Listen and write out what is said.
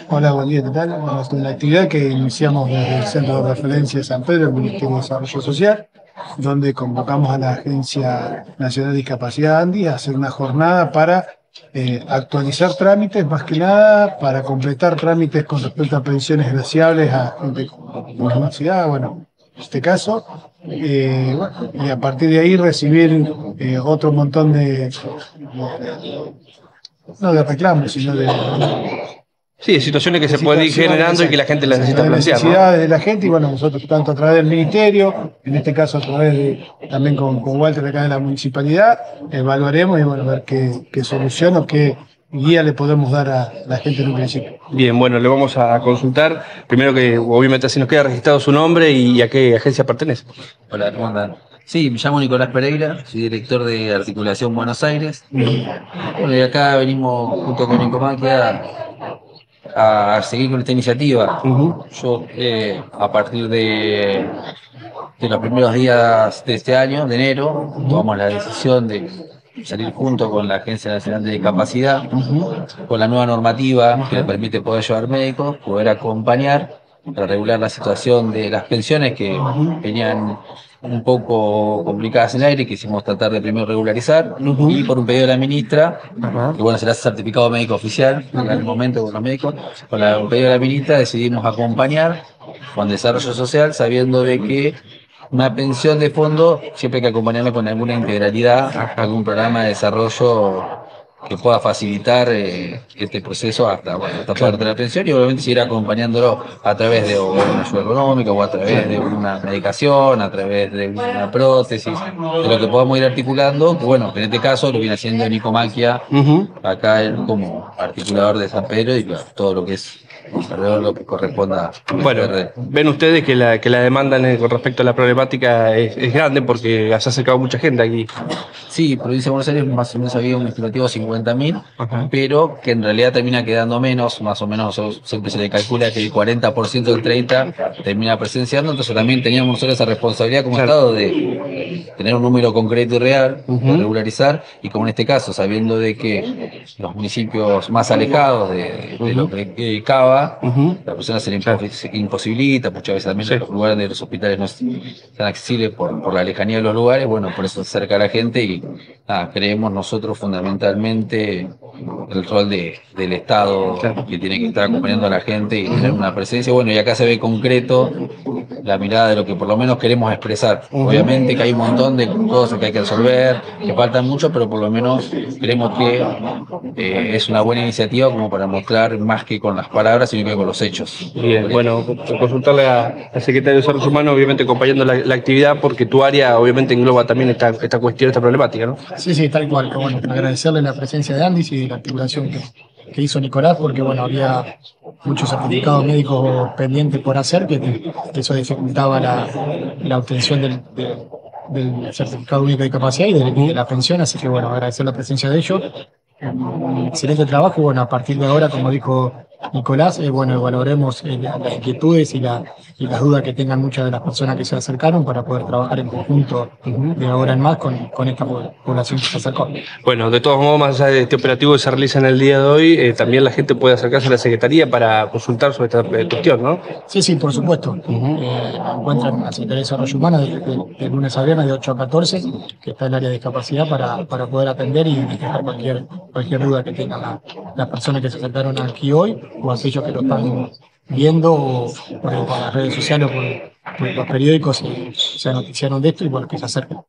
Hola, buen día, ¿qué tal? Bueno, es una actividad que iniciamos desde el Centro de Referencia de San Pedro, el Ministerio de Desarrollo Social, donde convocamos a la Agencia Nacional de Discapacidad ANDI a hacer una jornada para actualizar trámites, más que nada para completar trámites con respecto a pensiones graciables a gente con discapacidad, bueno, en este caso, bueno, y a partir de ahí recibir otro montón no de reclamos, sino Sí, de situaciones que de se pueden ir situaciones, generando y que la exacto, gente las exacto, necesita de plantear, ¿no? necesidades de la gente y bueno, nosotros tanto a través del ministerio, en este caso a través de, también con Walter acá de la municipalidad, evaluaremos y bueno, ver qué solución o qué guía le podemos dar a la gente en un principio. Bien, bueno, le vamos a consultar. Primero que obviamente así nos queda registrado su nombre y a qué agencia pertenece. Hola, ¿cómo andan? Sí, me llamo Nicolás Pereira, soy director de Articulación Buenos Aires. Bueno, y acá venimos junto con Nicomaquia a seguir con esta iniciativa. Yo, a partir de los primeros días de este año, de enero, tomamos la decisión de salir junto con la Agencia Nacional de Discapacidad, con la nueva normativa que le permite poder llevar médicos, poder acompañar para regular la situación de las pensiones que venían un poco complicadas en el aire, quisimos tratar de primero regularizar y por un pedido de la ministra, que bueno, será certificado médico oficial en el momento con los médicos, un pedido de la ministra decidimos acompañar con desarrollo social sabiendo de que una pensión de fondo siempre hay que acompañarla con alguna integralidad, algún programa de desarrollo que pueda facilitar este proceso hasta poder tener la pensión y obviamente seguir acompañándolo a través de o una ayuda económica o a través de una medicación, a través de una prótesis, de lo que podamos ir articulando, que bueno, en este caso lo viene haciendo Nicomaquia, acá él como articulador de San Pedro y claro, todo lo que es alrededor de lo que corresponda a Bueno, PRD. ven ustedes que la demanda con respecto a la problemática es grande porque se ha acercado mucha gente aquí. Sí, provincia de Buenos Aires más o menos había un estimativo de 50.000, Ajá. pero que en realidad termina quedando menos, más o menos siempre se le calcula que el 40% del 30% termina presenciando, entonces también teníamos nosotros esa responsabilidad como Claro. Estado de tener un número concreto y real, de regularizar, y como en este caso, sabiendo de que los municipios más alejados de lo que Cava, la persona se le imposibilita, muchas veces también Sí. los lugares de los hospitales no están accesibles por la lejanía de los lugares, bueno, por eso se acerca a la gente y creemos nosotros fundamentalmente el rol del Estado Claro. que tiene que estar acompañando a la gente y tener una presencia, bueno, y acá se ve concreto la mirada de lo que por lo menos queremos expresar. Obviamente que hay un montón de cosas que hay que resolver, que faltan mucho, pero por lo menos creemos que es una buena iniciativa como para mostrar más que con las palabras, sino que con los hechos. Bien, bueno, consultarle al secretario de Desarrollo Humano, obviamente acompañando la actividad, porque tu área obviamente engloba también esta cuestión, esta problemática, ¿no? Sí, sí, tal cual. Que, bueno, agradecerle la presencia de Andis y la articulación que hizo Nicolás, porque bueno, había muchos certificados médicos pendientes por hacer, que eso dificultaba la obtención del certificado único de discapacidad y de la pensión, así que bueno, agradecer la presencia de ellos. Excelente trabajo, bueno, a partir de ahora, como dijo Nicolás, bueno, evaluaremos las inquietudes y las dudas que tengan muchas de las personas que se acercaron para poder trabajar en conjunto de ahora en más con esta población que se acercó. Bueno, de todos modos, más allá de este operativo que se realiza en el día de hoy, también la gente puede acercarse a la Secretaría para consultar sobre esta cuestión, ¿no? Sí, sí, por supuesto. Encuentran en la Secretaría de Desarrollo Humano de lunes a viernes de 8 a 14, que está el área de discapacidad para poder atender y despejar cualquier duda que tengan las personas que se acercaron aquí hoy o aquellos que lo están viendo o por las redes sociales o por los periódicos y se noticiaron de esto y bueno, que se acerquen.